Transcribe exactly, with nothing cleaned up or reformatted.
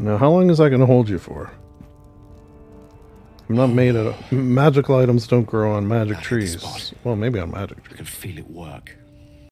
Now, how long is that going to hold you for? I'm not made of... Magical items don't grow on magic trees. Well, maybe on magic trees. I can feel it work.